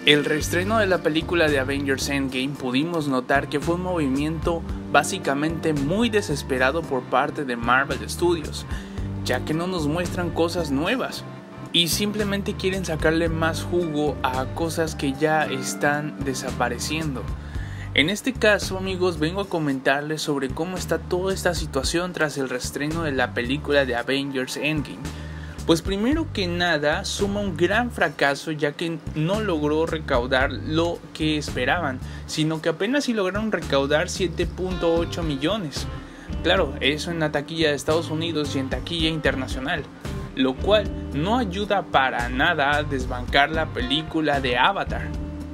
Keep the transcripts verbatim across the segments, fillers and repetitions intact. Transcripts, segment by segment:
El reestreno de la película de Avengers Endgame pudimos notar que fue un movimiento básicamente muy desesperado por parte de Marvel Studios, ya que no nos muestran cosas nuevas y simplemente quieren sacarle más jugo a cosas que ya están desapareciendo. En este caso, amigos, vengo a comentarles sobre cómo está toda esta situación tras el reestreno de la película de Avengers Endgame. Pues primero que nada suma un gran fracaso, ya que no logró recaudar lo que esperaban, sino que apenas si lograron recaudar siete punto ocho millones. Claro, eso en la taquilla de Estados Unidos y en taquilla internacional, lo cual no ayuda para nada a desbancar la película de Avatar.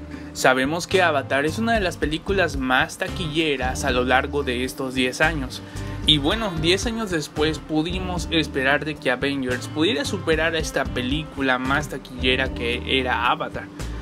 Sabemos que Avatar es una de las películas más taquilleras a lo largo de estos diez años. Y bueno, diez años después pudimos esperar de que Avengers pudiera superar a esta película más taquillera que era Avatar.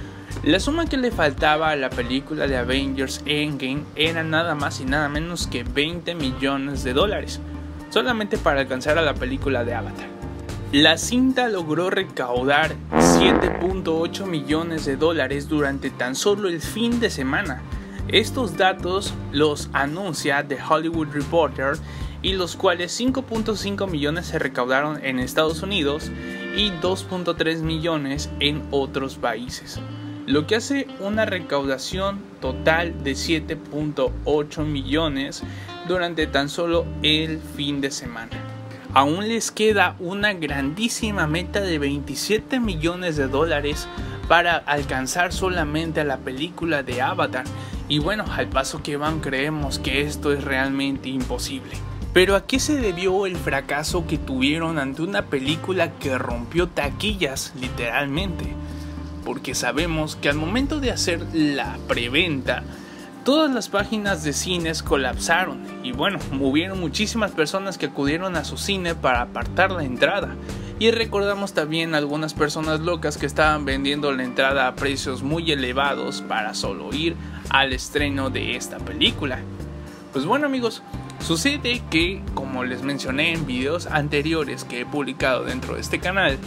La suma que le faltaba a la película de Avengers Endgame era nada más y nada menos que veinte millones de dólares, solamente para alcanzar a la película de Avatar. La cinta logró recaudar siete punto ocho millones de dólares durante tan solo el fin de semana. Estos datos los anuncia The Hollywood Reporter, y los cuales cinco punto cinco millones se recaudaron en Estados Unidos y dos punto tres millones en otros países, lo que hace una recaudación total de siete punto ocho millones durante tan solo el fin de semana. Aún les queda una grandísima meta de veintisiete millones de dólares para alcanzar solamente a la película de Avatar. Y bueno, al paso que van creemos que esto es realmente imposible. Pero ¿a qué se debió el fracaso que tuvieron ante una película que rompió taquillas literalmente? Porque sabemos que al momento de hacer la preventa, todas las páginas de cines colapsaron y bueno, hubieron muchísimas personas que acudieron a su cine para apartar la entrada. Y recordamos también algunas personas locas que estaban vendiendo la entrada a precios muy elevados para solo ir al estreno de esta película. Pues bueno, amigos, sucede que, como les mencioné en videos anteriores que he publicado dentro de este canal,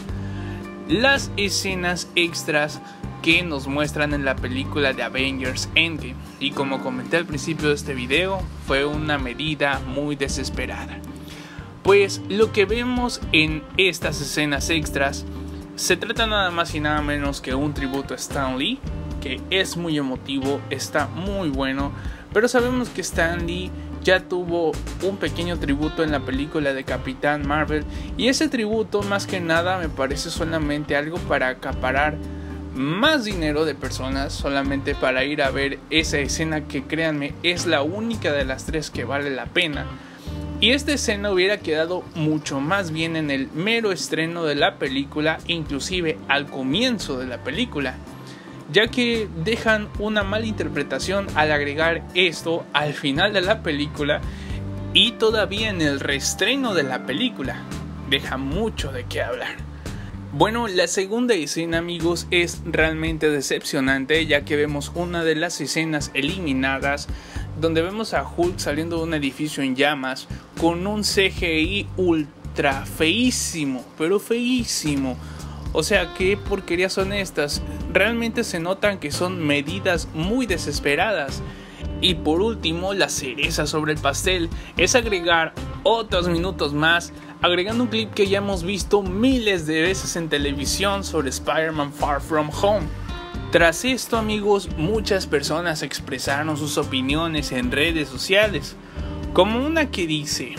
las escenas extras que nos muestran en la película de Avengers Endgame, y como comenté al principio de este video, fue una medida muy desesperada. Pues lo que vemos en estas escenas extras se trata nada más y nada menos que un tributo a Stan Lee, que es muy emotivo, está muy bueno, pero sabemos que Stan Lee ya tuvo un pequeño tributo en la película de Capitán Marvel, y ese tributo más que nada me parece solamente algo para acaparar más dinero de personas, solamente para ir a ver esa escena que, créanme, es la única de las tres que vale la pena. Y esta escena hubiera quedado mucho más bien en el mero estreno de la película, inclusive al comienzo de la película, ya que dejan una mala interpretación al agregar esto al final de la película y todavía en el reestreno de la película. Deja mucho de qué hablar. Bueno, la segunda escena, amigos, es realmente decepcionante, ya que vemos una de las escenas eliminadas donde vemos a Hulk saliendo de un edificio en llamas con un C G I ultra feísimo, pero feísimo. O sea, ¿qué porquerías son estas? Realmente se notan que son medidas muy desesperadas. Y por último, la cereza sobre el pastel es agregar otros minutos más, agregando un clip que ya hemos visto miles de veces en televisión sobre Spider-Man Far From Home. Tras esto, amigos, muchas personas expresaron sus opiniones en redes sociales, como una que dice: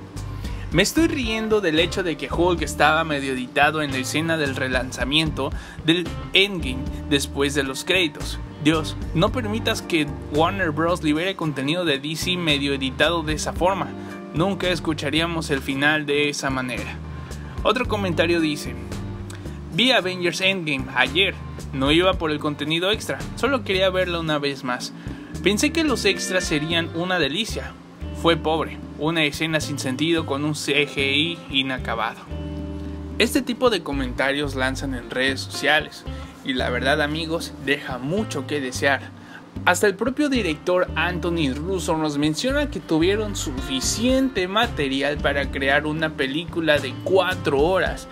me estoy riendo del hecho de que Hulk estaba medio editado en la escena del relanzamiento del Endgame después de los créditos. Dios, no permitas que Warner Bros. Libere contenido de D C medio editado de esa forma. Nunca escucharíamos el final de esa manera. Otro comentario dice: vi Avengers Endgame ayer. No iba por el contenido extra, solo quería verla una vez más. Pensé que los extras serían una delicia. Fue pobre, una escena sin sentido con un C G I inacabado. Este tipo de comentarios lanzan en redes sociales y la verdad, amigos, deja mucho que desear. Hasta el propio director Anthony Russo nos menciona que tuvieron suficiente material para crear una película de cuatro horas,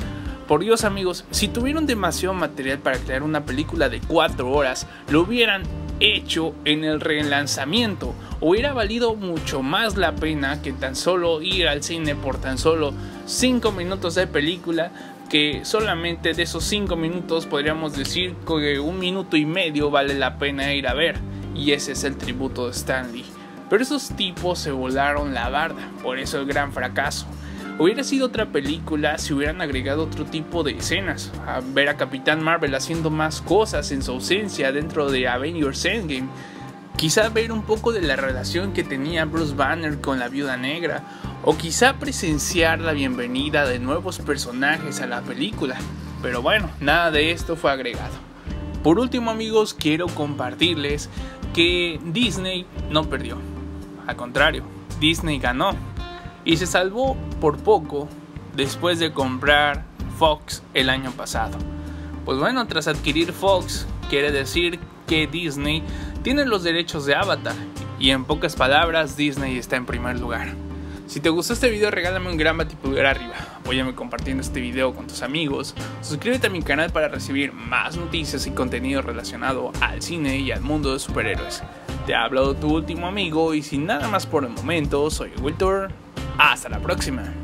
Por Dios amigos, si tuvieron demasiado material para crear una película de cuatro horas, lo hubieran hecho en el relanzamiento. Hubiera valido mucho más la pena que tan solo ir al cine por tan solo cinco minutos de película, que solamente de esos cinco minutos podríamos decir que un minuto y medio vale la pena ir a ver, y ese es el tributo de Stan Lee. Pero esos tipos se volaron la barda, por eso el gran fracaso. Hubiera sido otra película si hubieran agregado otro tipo de escenas, a ver a Capitán Marvel haciendo más cosas en su ausencia dentro de Avengers Endgame, quizá ver un poco de la relación que tenía Bruce Banner con la Viuda Negra, o quizá presenciar la bienvenida de nuevos personajes a la película, pero bueno, nada de esto fue agregado. Por último amigos, quiero compartirles que Disney no perdió, al contrario, Disney ganó. Y se salvó por poco después de comprar Fox el año pasado. Pues bueno, tras adquirir Fox, quiere decir que Disney tiene los derechos de Avatar. Y en pocas palabras, Disney está en primer lugar. Si te gustó este video, regálame un gran batipulgar arriba. Apóyame compartiendo este video con tus amigos. Suscríbete a mi canal para recibir más noticias y contenido relacionado al cine y al mundo de superhéroes. Te ha hablado tu último amigo y sin nada más por el momento, soy Wiltor. Hasta la próxima.